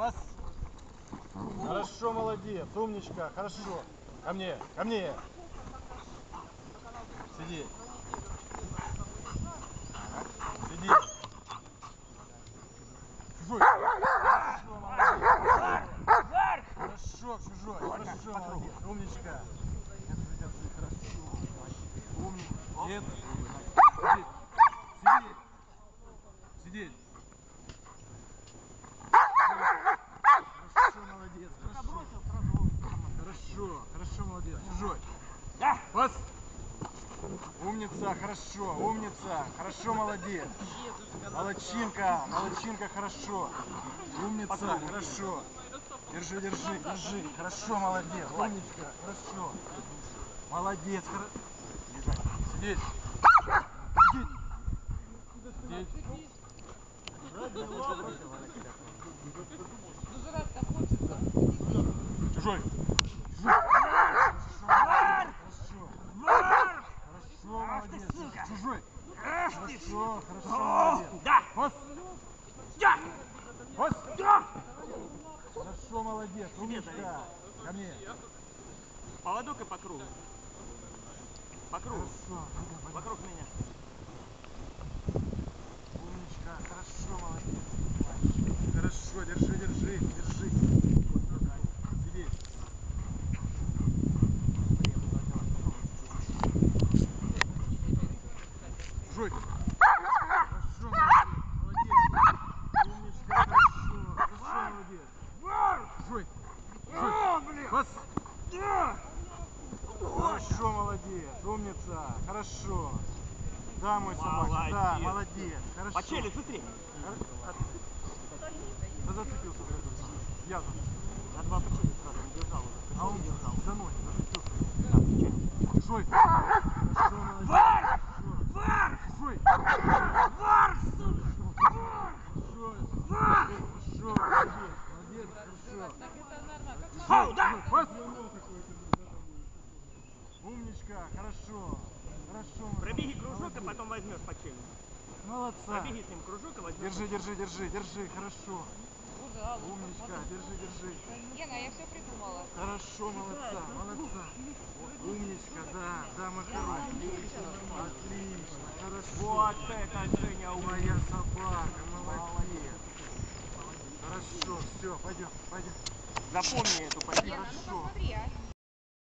Пас. Хорошо, молодец, умничка, хорошо. Ко мне, ко мне. Сиди. Сиди. Чужой. Хорошо, чужой. Хорошо, молодец. Умничка. Хорошо. Умничка. Сидеть. Сидеть. Хорошо, молодец. Хорошо. Хорошо, молодец. Чужой. Пас. Умница, хорошо, умница, хорошо, молодец. Молодчинка, молодчинка, хорошо. Умница, хорошо. Держи, держи, держи. Хорошо, молодец. Умничка, хорошо. Молодец, хорошо. Сидеть. Сидеть. Сидеть. Чужой. Чужой. Хорошо, хорошо, молодец. Да. Пас. Да. Пас. Да. Хорошо, молодец. Умничка. Ко мне. Поводок и по кругу. По кругу. Хорошо. Вокруг меня. Умничка. Хорошо, молодец. Хорошо, держи, держи, держи. Сидеть. Чужой. Хорошо, молодец. Умничка, хорошо. Хорошо, молодец. Чужой. Чужой. Пас. Хорошо, молодец. Умница. Хорошо. Да, мой собака. Да, молодец. Хорошо. По челюсти, быстрее. Да зацепился. Я зацепился. На два по челюсти сразу не держал уже. А он держал. за ноги зацепился. Чужой. Хорошо, молодец. Вар! Вар! Чужой. Вар, сука! Вар! Хорошо, молодец, хорошо. Фау, да! Пас! Умничка, хорошо. Хорошо. Пробеги кружок, а потом возьмешь по челюсти. Молодца. Пробеги с ним кружок, а возьмешь. Держи, держи, держи, держи, хорошо. Умничка, держи, держи. Гена, я все придумала. Хорошо, молодца, молодца. Умничка, да, да, мы хорошие. Отлично, хорошо. Вот это Женя Моя собака, молодец. Хорошо, все, пойдем, пойдем. Запомни эту позицию. Гена, ну Хорошо. посмотри, а.